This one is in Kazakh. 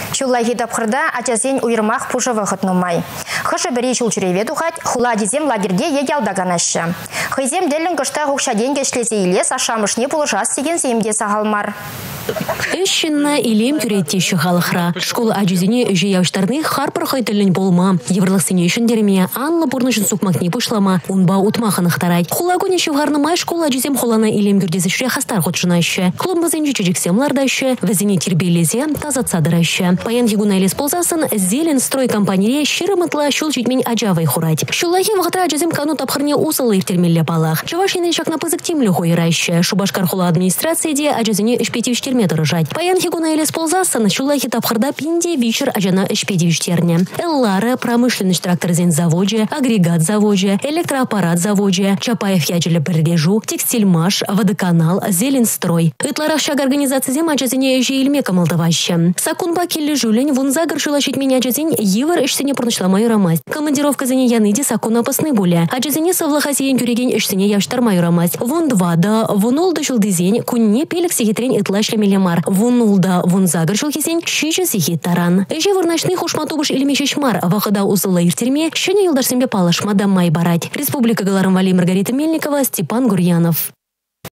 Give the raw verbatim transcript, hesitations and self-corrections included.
Шуллахи тапхырда ачасен уйрмах пушавы хытнумай. Хышы бірі шул чүреве тухать, хула дезем лагерге еялдаганашы. Хызем делін кышта хукшаден кешлесе илес ашамышне пулышас деген земде сағалмар. Эшшінна илем күреттеші халықра. Школа ажызіне үжі яуштарны харпыр қайтылын болма. Еврлықсыне үшін дерме анлы бұрнышын сұқмақне пұшлама, унба ұтмақын ықтарай. Хулагуне шывғарнымай школа ажызем холана илем күрдесі шүре хастар құтшынайшы. Клумбызын жүйчіксемлардайшы, вәзіне тербелезе тазатсадырайшы. Паян егуна елес болзасын, зелен строй компании шырымытла шул житмен ажавай хурать. Шулахи вғытра ажызем кану тапхырне усылы ефтермелі балақ. Чавашинен шакна пызык темлі хойырайшы. Шубашкар хула администрацияде ажызіне үшпетевштер дорожать. Паян хигуна елес ползасын, шулахи тапхырда пинде вечер ажана үшпедевиштерне. Эллары, промышленность тракторзен заводе, агрегат заводе, электроаппарат заводе, Чапаев ячелі бірдежу, текстильмаш, водоканал, зеленстрой. Ытларах шаг организации зем ажазине эжи илме камалтаваще. Сакунба келли жулень вон загар шулашить меня ажазин евер эшсене пурнышла майорамасть. Командировка зене яныде сакуна пасны буля. Ажазине совлахасиен кюреген эшсене явштар майорамасть. Вон два да, вон олды жулдызень, кунне пелек сихитрень ытлашле Мар. Вунулда вун загоршил кисень, щича сихи таран. Эжи вурнашны хушматубыш или мешешмар, вахада узыла иртерме, щене юлдар сембе палаш мадам май барать. Республика Галарам Вали Маргарита Мельникова, Степан Гурьянов.